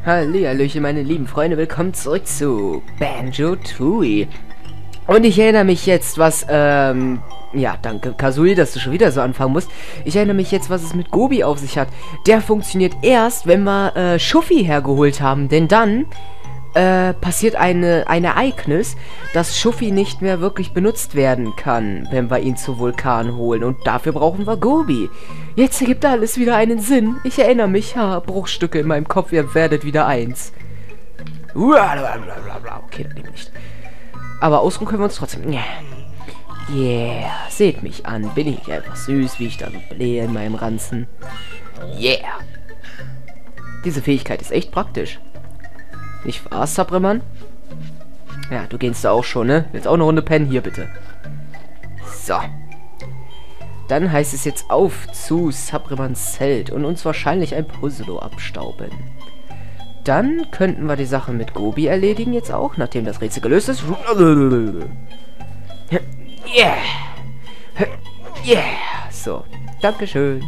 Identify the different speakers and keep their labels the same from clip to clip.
Speaker 1: Hallihallöchen, meine lieben Freunde, willkommen zurück zu Banjo-Tooie. Und ich erinnere mich jetzt, was, ja, danke Kazooie, dass du schon wieder so anfangen musst. Ich erinnere mich jetzt, was es mit Gobi auf sich hat. Der funktioniert erst, wenn wir, Schuffi hergeholt haben, denn dann, passiert ein Ereignis, dass Schuffi nicht mehr wirklich benutzt werden kann, wenn wir ihn zu Vulkan holen. Und dafür brauchen wir Gobi. Jetzt ergibt alles wieder einen Sinn. Ich erinnere mich, ja, Bruchstücke in meinem Kopf, ihr werdet wieder eins. Okay, dann nicht. Aber ausruhen können wir uns trotzdem. Yeah, seht mich an. Bin ich einfach süß, wie ich da blähe in meinem Ranzen. Yeah. Diese Fähigkeit ist echt praktisch. Nicht wahr, Sabreman? Ja, du gehst da auch schon, ne? Willst auch eine Runde pennen? Hier, bitte. So. Dann heißt es jetzt auf zu Sabremans Zelt und uns wahrscheinlich ein Puzzle abstauben. Dann könnten wir die Sache mit Gobi erledigen jetzt auch, nachdem das Rätsel gelöst ist. Yeah. Yeah. So. Dankeschön.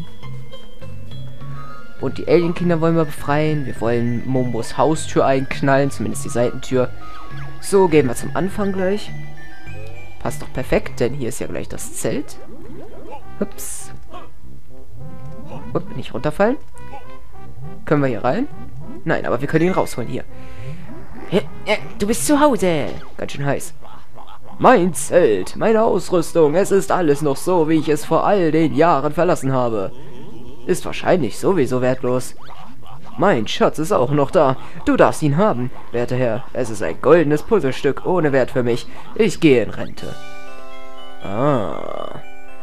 Speaker 1: Und die Alienkinder wollen wir befreien. Wir wollen Mombos Haustür einknallen, zumindest die Seitentür. So, gehen wir zum Anfang gleich. Passt doch perfekt, denn hier ist ja gleich das Zelt. Ups. Upp, nicht runterfallen. Können wir hier rein? Nein, aber wir können ihn rausholen. Hier. Du bist zu Hause. Ganz schön heiß. Mein Zelt, meine Ausrüstung. Es ist alles noch so, wie ich es vor all den Jahren verlassen habe. Ist wahrscheinlich sowieso wertlos. Mein Schatz ist auch noch da. Du darfst ihn haben, werter Herr. Es ist ein goldenes Puzzlestück ohne Wert für mich. Ich gehe in Rente. Ah.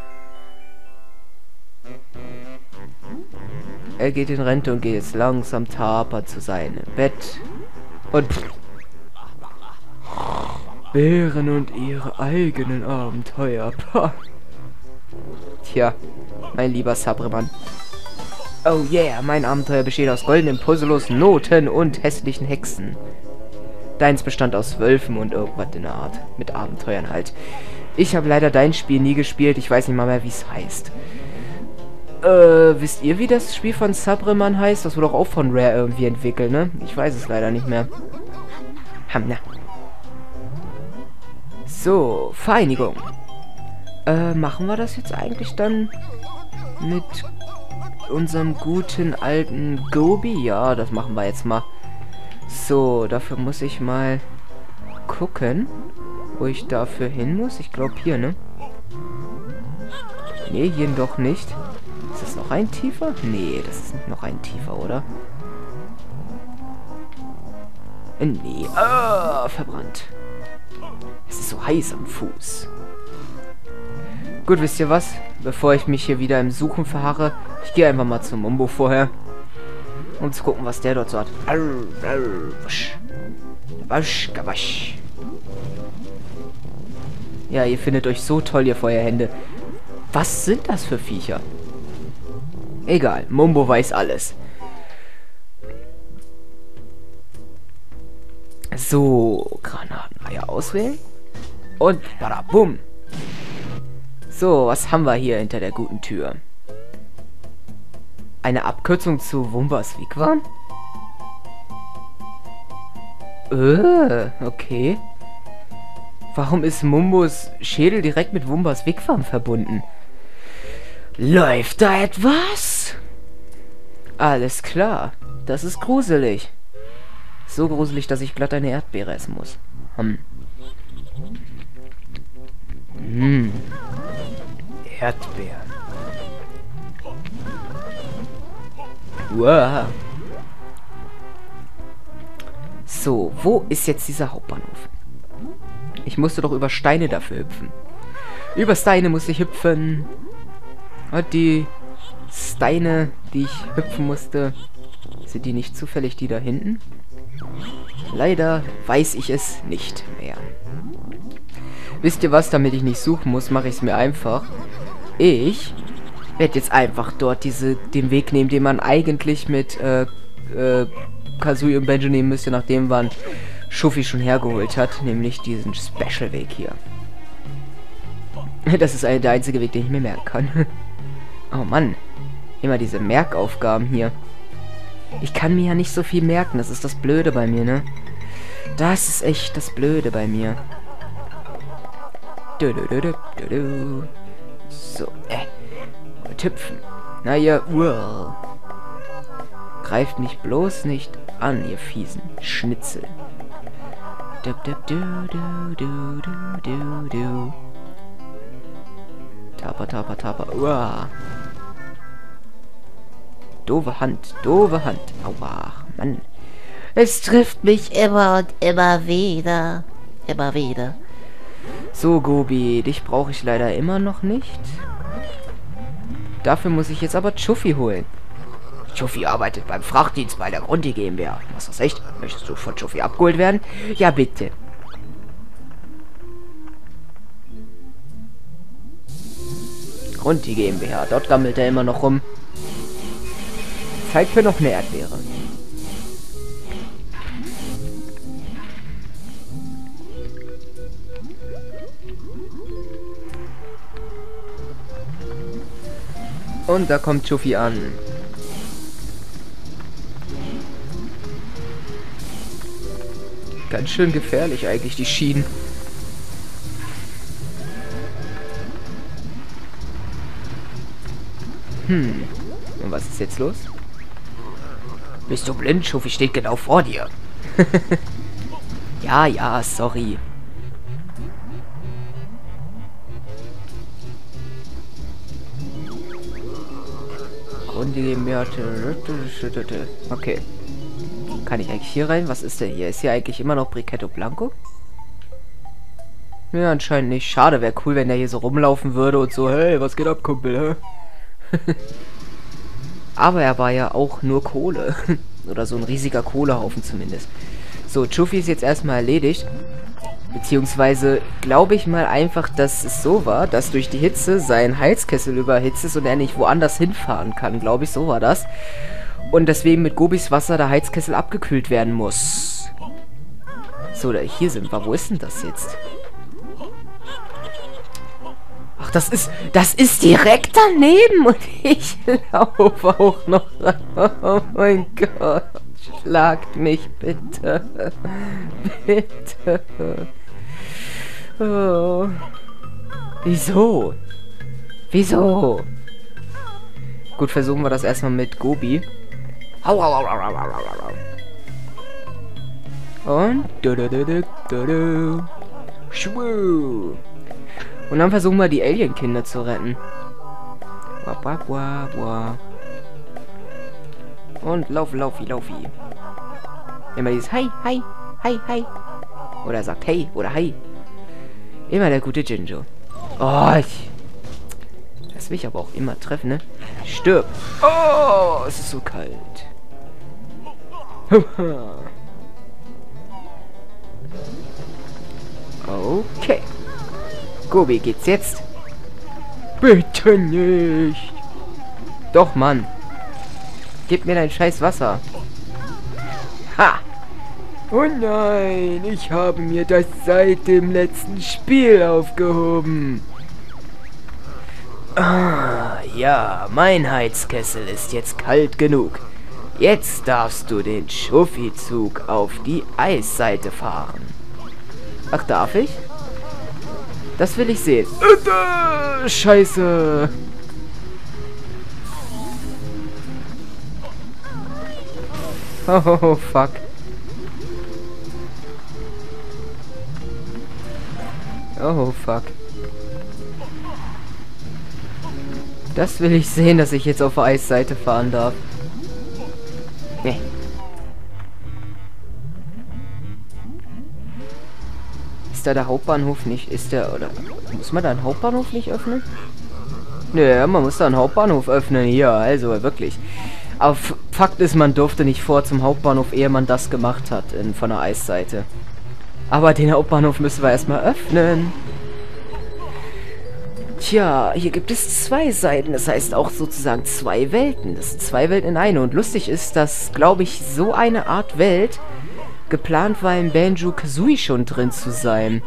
Speaker 1: Er geht in Rente und geht jetzt langsam tapert zu seinem Bett. Und Bären und ihre eigenen Abenteuer. Tja, mein lieber Sabreman. Oh yeah, mein Abenteuer besteht aus goldenen Puzzles, Noten und hässlichen Hexen. Deins bestand aus Wölfen und irgendwas in der Art. Mit Abenteuern halt. Ich habe leider dein Spiel nie gespielt. Ich weiß nicht mal mehr, wie es heißt. Wisst ihr, wie das Spiel von Sabreman heißt? Das wurde auch von Rare irgendwie entwickelt, ne? Ich weiß es leider nicht mehr. Hamna. So, Vereinigung. Machen wir das jetzt eigentlich dann mit unserem guten alten Gobi? Ja, das machen wir jetzt mal. So, dafür muss ich mal gucken, wo ich dafür hin muss. Ich glaube hier, ne? Nee, hier doch nicht. Ist das noch ein tiefer? Nee, das ist nicht noch ein tiefer, oder? Nee. Ah, verbrannt. Es ist so heiß am Fuß. Gut, wisst ihr was? Bevor ich mich hier wieder im Suchen verharre, ich gehe einfach mal zum Mumbo vorher. Um zu gucken, was der dort so hat. Ja, ihr findet euch so toll, ihr Feuerhände. Was sind das für Viecher? Egal, Mumbo weiß alles. So, Granateneier auswählen. Und badabum. So, was haben wir hier hinter der guten Tür? Eine Abkürzung zu Wumbas Wigwam? Okay. Warum ist Mumbos Schädel direkt mit Wumbas Wigwam verbunden? Läuft da etwas? Alles klar. Das ist gruselig. So gruselig, dass ich glatt eine Erdbeere essen muss. Erdbeeren. Wow. So, wo ist jetzt dieser Hauptbahnhof? Ich musste doch über Steine dafür hüpfen. Über Steine musste ich hüpfen. Und die Steine, die ich hüpfen musste, sind die nicht zufällig die da hinten? Leider weiß ich es nicht mehr. Wisst ihr was, damit ich nicht suchen muss, mache ich es mir einfach. Ich werde jetzt einfach dort den Weg nehmen, den man eigentlich mit Kazooie und Banjo nehmen müsste, nachdem man Schuffi schon hergeholt hat, nämlich diesen Special-Weg hier. Das ist der einzige Weg, den ich mir merken kann. Oh Mann, immer diese Merkaufgaben hier. Ich kann mir ja nicht so viel merken. Das ist das Blöde bei mir, ne? Das ist echt das Blöde bei mir. So, und hüpfen. Na ihr, greift mich bloß nicht an, ihr fiesen Schnitzel. Tapa, tapa, tapa. Doofe Hand, doofe Hand. Aua, Mann. Es trifft mich immer und immer wieder. Immer wieder. So, Gobi, dich brauche ich leider immer noch nicht. Dafür muss ich jetzt aber Chuffy holen. Chuffy arbeitet beim Frachtdienst bei der Grundy GmbH. Was ist das echt? Möchtest du von Chuffy abgeholt werden? Ja, bitte. Grundy GmbH. Dort gammelt er immer noch rum. Zeit für noch eine Erdbeere. Und da kommt Chuffy an. Ganz schön gefährlich eigentlich, die Schienen. Und was ist jetzt los? Bist du blind? Chuffy steht genau vor dir. Ja, ja, sorry. Okay. Kann ich eigentlich hier rein? Was ist denn hier? Ist hier eigentlich immer noch Briquetto Blanco? Ja, anscheinend nicht. Schade, wäre cool, wenn der hier so rumlaufen würde und so, hey, was geht ab, Kumpel, hä? Aber er war ja auch nur Kohle. Oder so ein riesiger Kohlehaufen zumindest. So, Chuffy ist jetzt erstmal erledigt. Beziehungsweise glaube ich mal einfach, dass es so war, dass durch die Hitze sein Heizkessel überhitzt ist und er nicht woanders hinfahren kann. Glaube ich, so war das. Und deswegen mit Gobis Wasser der Heizkessel abgekühlt werden muss. So, hier sind wir. Wo ist denn das jetzt? Ach, das ist direkt daneben und ich laufe auch noch ran. Oh mein Gott. Schlagt mich bitte. Bitte. Oh. Wieso? Wieso? Gut, versuchen wir das erstmal mit Gobi. Und und dann versuchen wir die Alien-Kinder zu retten. Und laufi. Immer dieses Hi, hi, hi, hi. Oder er sagt Hey oder Hi. Immer der gute Jinjo. Oh, das will ich aber auch immer treffen, ne? Stirb. Oh, es ist so kalt. Okay. Gobi, geht's jetzt? Bitte nicht. Doch, Mann. Gib mir dein scheiß Wasser. Ha! Oh nein, ich habe mir das seit dem letzten Spiel aufgehoben. Ah, ja, mein Heizkessel ist jetzt kalt genug. Jetzt darfst du den Chuffy-Zug auf die Eisseite fahren. Ach, darf ich? Das will ich sehen. Scheiße. Oh, fuck. Oh, fuck. Das will ich sehen, dass ich jetzt auf der Eisseite fahren darf. Nee. Ist da der Hauptbahnhof nicht? Ist der, oder... Muss man da einen Hauptbahnhof nicht öffnen? Nö, man muss da einen Hauptbahnhof öffnen. Hier, also wirklich. Aber Fakt ist, man durfte nicht vor zum Hauptbahnhof, ehe man das gemacht hat, von der Eisseite. Aber den Hauptbahnhof müssen wir erstmal öffnen. Tja, hier gibt es 2 Seiten. Das heißt auch sozusagen 2 Welten. Das sind 2 Welten in eine. Und lustig ist, dass, glaube ich, so eine Art Welt geplant war, in Banjo-Kazooie schon drin zu sein.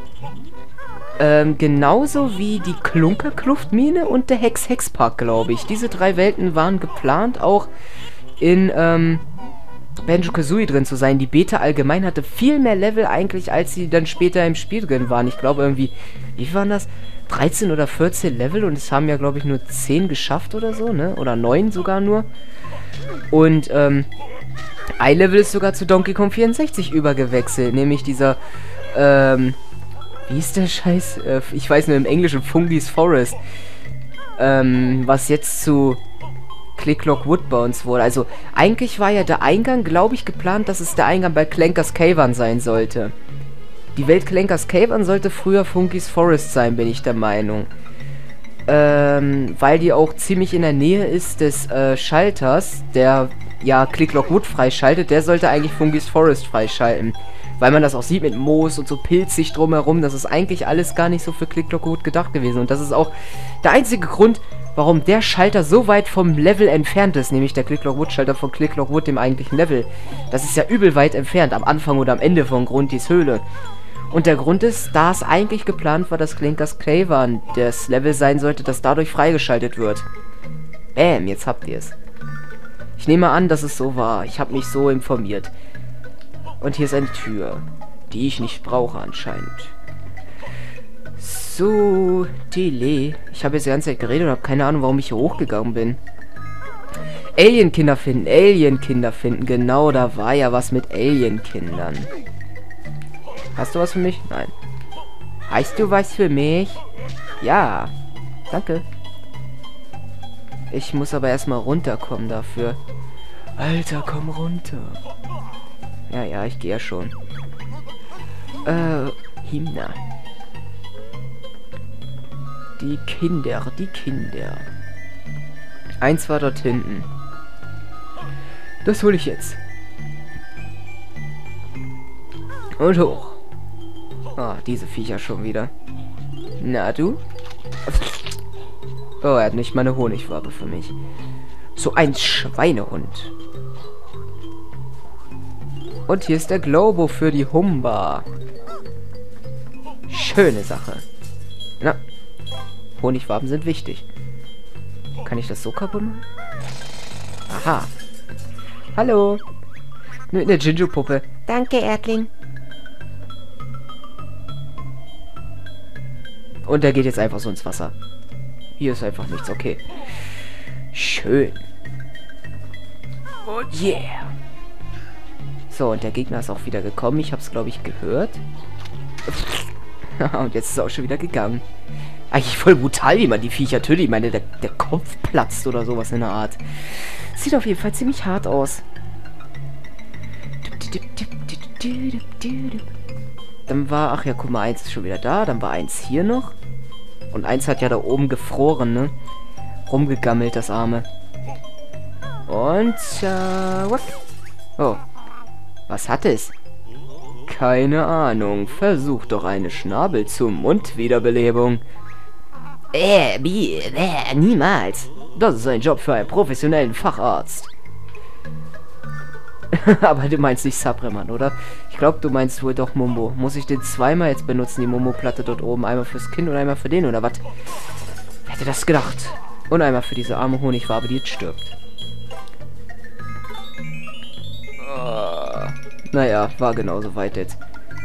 Speaker 1: Genauso wie die Klunkerkluftmine und der Hex-Hex-Park, glaube ich. Diese 3 Welten waren geplant auch in Banjo-Kazooie drin zu sein. Die Beta allgemein hatte viel mehr Level eigentlich, als sie dann später im Spiel drin waren. Ich glaube irgendwie, wie waren das? 13 oder 14 Level und es haben ja, glaube ich, nur 10 geschafft oder so, ne? Oder 9 sogar nur. Und, ein Level ist sogar zu Donkey Kong 64 übergewechselt, nämlich dieser, wie ist der Scheiß? Ich weiß nur im Englischen, Fungi's Forest. Was jetzt zu Click Clock Woodbones wurde. Also, eigentlich war ja der Eingang, glaube ich, geplant, dass es der Eingang bei Clanker's Cavern sein sollte. Die Welt Clanker's Cavern sollte früher Fungi's Forest sein, bin ich der Meinung. Weil die auch ziemlich in der Nähe ist des, Schalters, der, ja, Click Clock Wood freischaltet, der sollte eigentlich Fungi's Forest freischalten. Weil man das auch sieht mit Moos und so pilzig drumherum, das ist eigentlich alles gar nicht so für Click Clock Wood gedacht gewesen. Und das ist auch der einzige Grund, warum der Schalter so weit vom Level entfernt ist, nämlich der Click Clock Wood Schalter von Click Clock Wood, dem eigentlichen Level. Das ist ja übel weit entfernt, am Anfang oder am Ende von Grundys Höhle. Und der Grund ist, da es eigentlich geplant war, dass Clanker's Cavern das Level sein sollte, das dadurch freigeschaltet wird. Bäm, jetzt habt ihr es. Ich nehme an, dass es so war. Ich habe mich so informiert. Und hier ist eine Tür, die ich nicht brauche anscheinend. So, Tele. Ich habe jetzt die ganze Zeit geredet und habe keine Ahnung, warum ich hier hochgegangen bin. Alien-Kinder finden, Alien-Kinder finden. Genau, da war ja was mit Alien-Kindern. Hast du was für mich? Nein. Hast du was für mich? Ja. Danke. Ich muss aber erstmal runterkommen dafür. Alter, komm runter. Ja, ich gehe ja schon. Himna. Die Kinder. Eins war dort hinten. Das hole ich jetzt. Und hoch. Ah, diese Viecher schon wieder. Na, du? Oh, er hat nicht mal eine Honigwabe für mich. So ein Schweinehund. Und hier ist der Globo für die Humba. Schöne Sache. Na, Honigwaben sind wichtig. Kann ich das so kaputt machen? Aha. Hallo. Nur eine Jinju-Puppe. Danke, Erdling. Und der geht jetzt einfach so ins Wasser. Hier ist einfach nichts. Okay. Schön. Und yeah. So, und der Gegner ist auch wieder gekommen. Ich habe es, glaube ich, gehört. Und jetzt ist er auch schon wieder gegangen. Eigentlich voll brutal, wie man die Viecher tötet. Ich meine, der Kopf platzt oder sowas in der Art. Sieht auf jeden Fall ziemlich hart aus. Dann war, ach ja, guck mal, eins ist schon wieder da. Dann war eins hier noch. Und eins hat ja da oben gefroren, ne? Rumgegammelt, das Arme. Und, what? Oh. Was hat es? Keine Ahnung. Versuch doch eine Schnabel zum Mund-Wiederbelebung. Niemals. Das ist ein Job für einen professionellen Facharzt. Aber du meinst nicht Sabreman, oder? Ich glaube, du meinst wohl doch Mumbo. Muss ich den zweimal jetzt benutzen, die Mumbo-Platte dort oben? Einmal fürs Kind und einmal für den, oder was? Wer hätte das gedacht? Und einmal für diese arme Honigwabe, die jetzt stirbt. Naja, war genauso weit jetzt.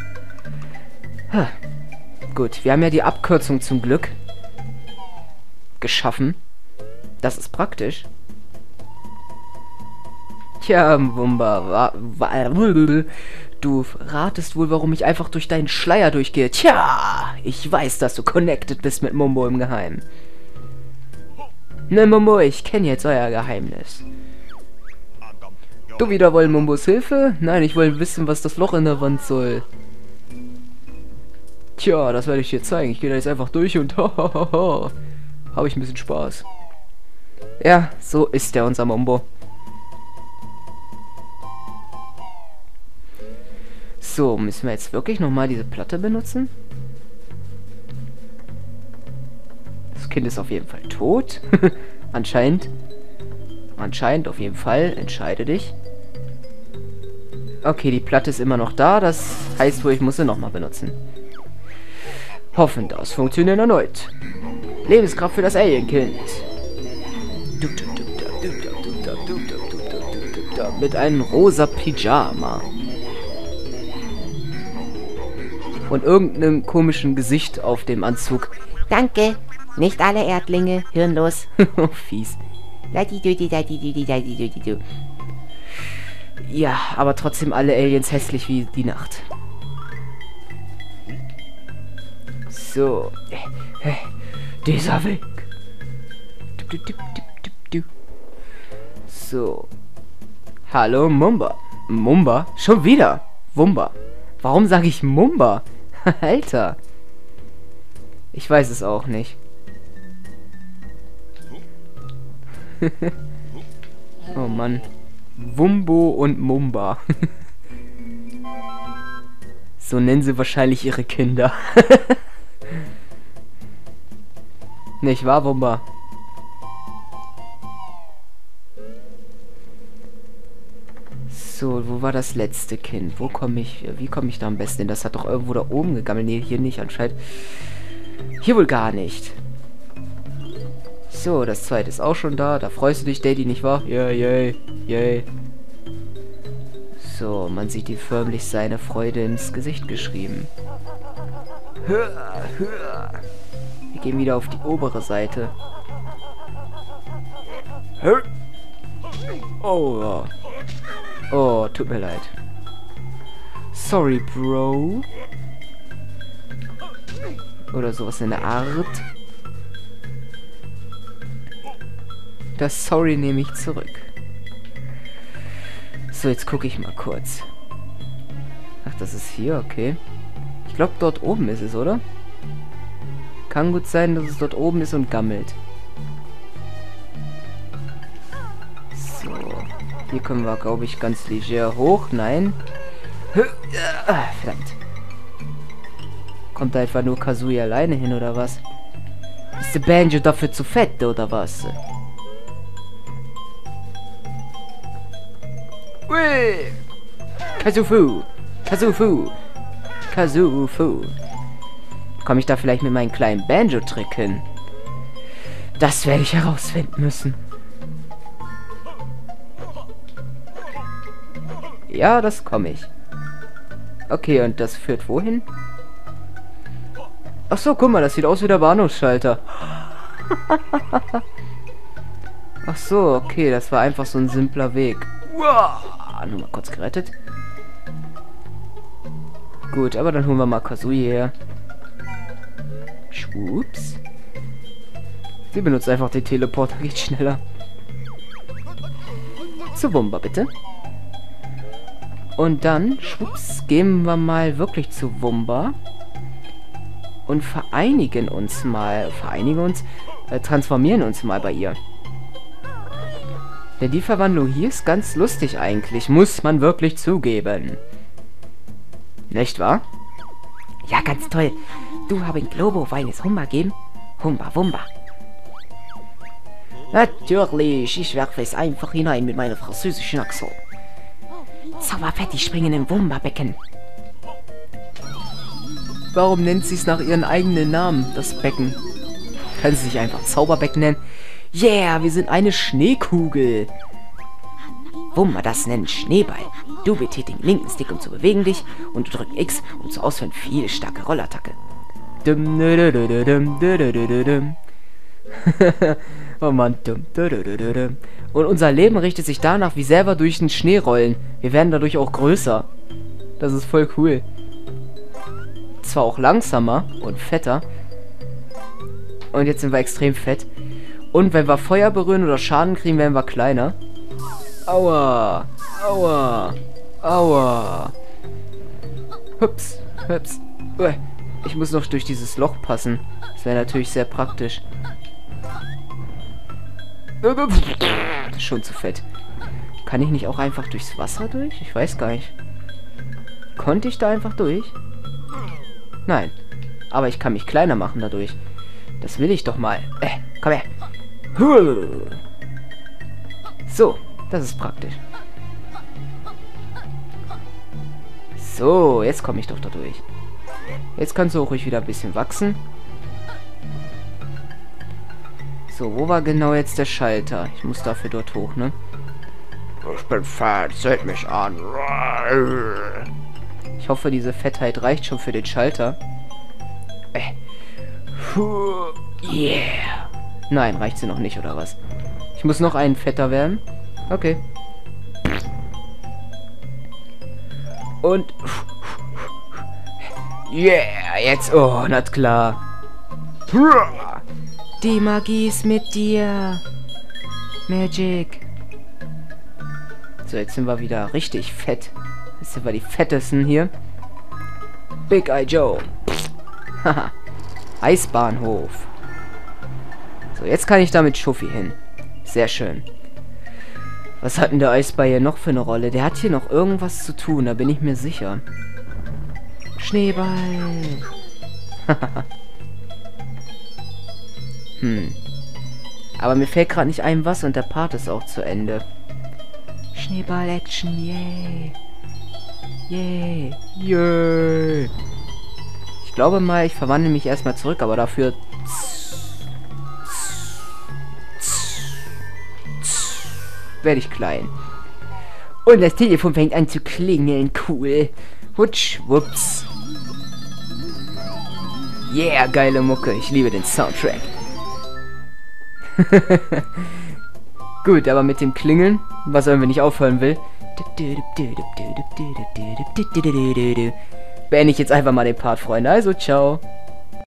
Speaker 1: Gut, wir haben ja die Abkürzung zum Glück geschaffen. Das ist praktisch. Tja, Wumba, du ratest wohl, warum ich einfach durch deinen Schleier durchgehe. Tja, ich weiß, dass du connected bist mit Mumbo im Geheimen. Ne, Mumbo, ich kenne jetzt euer Geheimnis. Du wieder wollen Mumbos Hilfe? Nein, ich will wissen, was das Loch in der Wand soll. Tja, das werde ich dir zeigen. Ich gehe da jetzt einfach durch und habe ich ein bisschen Spaß. Ja, so ist der unser Mumbo. So, müssen wir jetzt wirklich nochmal diese Platte benutzen? Das Kind ist auf jeden Fall tot. Anscheinend. Anscheinend, auf jeden Fall. Entscheide dich. Okay, die Platte ist immer noch da. Das heißt wohl, ich muss sie nochmal benutzen. Hoffen, das funktioniert erneut. Lebenskraft für das Alien-Kind. Charakter mit einem rosa Pyjama. Und irgendeinem komischen Gesicht auf dem Anzug.
Speaker 2: Danke. Nicht alle Erdlinge. Hirnlos.
Speaker 1: Fies.
Speaker 2: Ladidudidudidudidudidu.
Speaker 1: Ja, aber trotzdem alle Aliens hässlich wie die Nacht. So. Dieser Weg. So. Hallo, Mumba. Mumba? Schon wieder? Wumba. Warum sage ich Mumba? Alter. Ich weiß es auch nicht. Oh Mann. Wumbo und Mumba. So nennen sie wahrscheinlich ihre Kinder. Nicht wahr, Wumba? So, wo war das letzte Kind? Wie komme ich da am besten hin? Das hat doch irgendwo da oben gegammelt. Nee, hier nicht anscheinend. Hier wohl gar nicht. So, das zweite ist auch schon da. Da freust du dich, Daddy, nicht wahr? Yay, yay. So, man sieht ihm förmlich seine Freude ins Gesicht geschrieben. Wir gehen wieder auf die obere Seite. Oh, ja. Oh, tut mir leid. Sorry, Bro. Oder sowas in der Art. Das Sorry nehme ich zurück. So, jetzt gucke ich mal kurz. Ach, das ist hier, okay. Ich glaube, dort oben ist es, oder? Kann gut sein, dass es dort oben ist und gammelt. So. Hier können wir, glaube ich, ganz leger hoch. Nein. Verdammt. Kommt da etwa nur Kazooie alleine hin, oder was? Ist der Banjo dafür zu fett, oder was? Ui! Kazufu! Kazufu! Kazufu! Komme ich da vielleicht mit meinem kleinen Banjo-Trick hin? Das werde ich herausfinden müssen. Ja, das komme ich. Okay, und das führt wohin? Ach so, guck mal, das sieht aus wie der Bahnhofsschalter. Ach so, okay, das war einfach so ein simpler Weg. Uah, nur mal kurz gerettet. Gut, aber dann holen wir mal Kazooie her. Schwups. Sie benutzt einfach den Teleporter, geht schneller. Zu Wumba, bitte. Und dann, schwupps, gehen wir mal wirklich zu Wumba. Und transformieren uns mal bei ihr. Denn die Verwandlung hier ist ganz lustig eigentlich, muss man wirklich zugeben. Nicht wahr?
Speaker 2: Ja, ganz toll. Du haben Globo feines Humba geben? Humba, Wumba. Natürlich, ich werfe es einfach hinein mit meiner französischen Akzent. Zauberfett, die springen im Wumba-Becken.
Speaker 1: Warum nennt sie es nach ihren eigenen Namen, das Becken? Kann sie sich einfach Zauberbecken nennen? Yeah, wir sind eine Schneekugel.
Speaker 2: Wumba, das nennt Schneeball. Du betätigst den linken Stick, um zu bewegen dich, und du drückst X, um zu ausführen viel starke Rollattacke.
Speaker 1: Oh Mann. Und unser Leben richtet sich danach, wie selber durch den Schnee rollen. Wir werden dadurch auch größer. Das ist voll cool. Zwar auch langsamer und fetter. Und jetzt sind wir extrem fett. Und wenn wir Feuer berühren oder Schaden kriegen, werden wir kleiner. Aua. Aua. Aua. Hups. Hups. Ich muss noch durch dieses Loch passen. Das wäre natürlich sehr praktisch. Schon zu fett. Kann ich nicht auch einfach durchs Wasser durch? Ich weiß gar nicht. Konnte ich da einfach durch? Nein. Aber ich kann mich kleiner machen dadurch. Das will ich doch mal. Komm her. So, das ist praktisch. So, jetzt komme ich doch da durch. Jetzt kannst du auch ruhig wieder ein bisschen wachsen. So, wo war genau jetzt der Schalter? Ich muss dafür dort hoch, ne? Ich bin fett, seht mich an. Ich hoffe, diese Fettheit reicht schon für den Schalter. Yeah. Nein, reicht sie noch nicht, oder was? Ich muss noch einen fetter werden. Okay. Und... Yeah, jetzt... Oh, na klar. Die Magie ist mit dir. Magic. So, jetzt sind wir wieder richtig fett. Jetzt sind wir die fettesten hier. Big Eye Joe. Haha. Eisbahnhof. So, jetzt kann ich da mit Schuffi hin. Sehr schön. Was hat denn der Eisbär hier noch für eine Rolle? Der hat hier noch irgendwas zu tun, da bin ich mir sicher. Schneeball. Aber mir fällt gerade nicht ein, was, und der Part ist auch zu Ende. Schneeball-Action, yay. Yay. Yay. Ich glaube mal, ich verwandle mich erstmal zurück, aber dafür... werde ich klein. Und das Telefon fängt an zu klingeln. Cool. Hutsch, wups. Yeah, geile Mucke. Ich liebe den Soundtrack. Gut, aber mit dem Klingeln, was wenn ich aufhören will, beende ich jetzt einfach mal den Part, Freunde. Also, ciao.